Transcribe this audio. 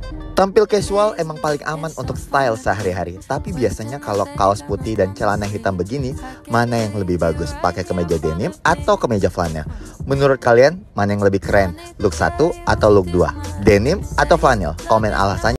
Tampil casual emang paling aman untuk style sehari-hari. Tapi biasanya kalau kaos putih dan celana hitam begini, mana yang lebih bagus? Pakai kemeja denim atau kemeja flanel? Menurut kalian, mana yang lebih keren? Look 1 atau look 2? Denim atau flanel? Komen alasannya.